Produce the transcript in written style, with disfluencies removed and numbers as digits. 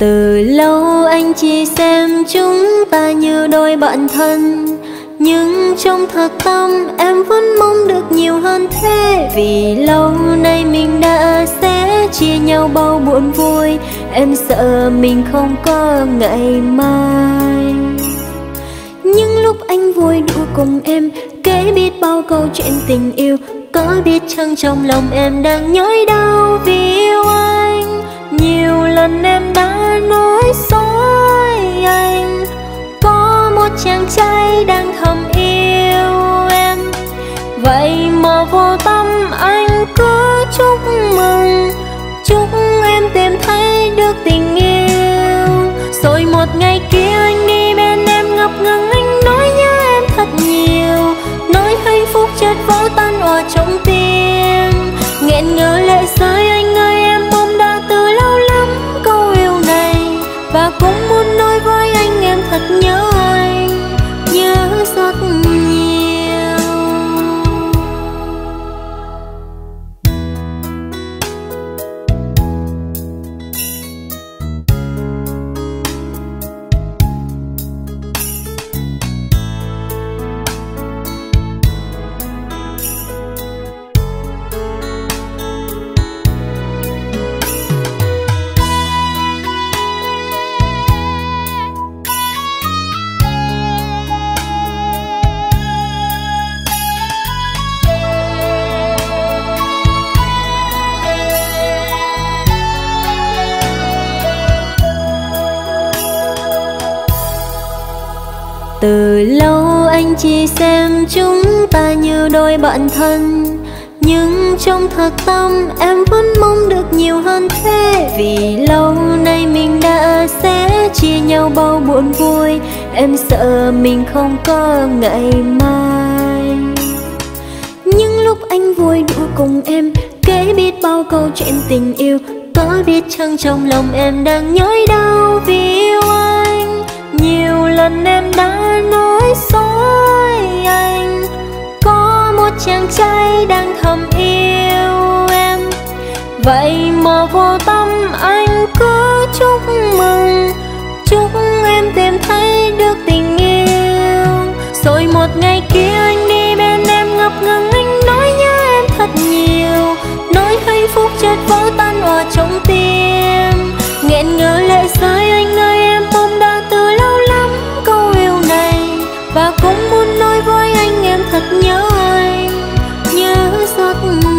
Từ lâu anh chỉ xem chúng ta như đôi bạn thân, nhưng trong thật tâm em vẫn mong được nhiều hơn thế. Vì lâu nay mình đã sẽ chia nhau bao buồn vui, em sợ mình không có ngày mai. Những lúc anh vui đùa cùng em, kể biết bao câu chuyện tình yêu, có biết chăng trong lòng em đang nhói đau vì yêu anh. Nhiều lần em đã nói dối anh, có một chàng trai đang thầm yêu em. Vậy mà vô tâm anh cứ chúc mừng, chúc em tìm thấy được tình yêu. Rồi một ngày kia anh đi bên em ngập ngừng, anh nói nhớ em thật nhiều, nói hạnh phúc chợt vỡ tan òa trong tim. Nghẹn ngào lệ rơi anh ơi, em mong đã từ lâu lắm câu yêu này, và cũng muốn nói với anh em thật nhớ anh, nhớ rất nhiều. Từ lâu anh chỉ xem chúng ta như đôi bạn thân, nhưng trong thật tâm em vẫn mong được nhiều hơn thế. Vì lâu nay mình đã sẽ chia nhau bao buồn vui, em sợ mình không có ngày mai. Những lúc anh vui đùa cùng em, kể biết bao câu chuyện tình yêu, có biết chăng trong lòng em đang nhói đau vì yêu anh. Nhiều lần em đã nói dối anh, có một chàng trai đang thầm yêu em. Vậy mà vô tâm anh cứ chúc mừng, chúc em tìm thấy được tình yêu. Rồi một ngày kia anh đi bên em ngập ngừng, anh nói nhớ em thật nhiều, nói hạnh phúc chợt vỡ tan òa trong tim. Nghẹn ngào lệ rơi anh ơi, em mong đã từ lâu lắm câu yêu này, và cũng muốn nói với anh em thật nhớ anh, nhớ rất nhiều.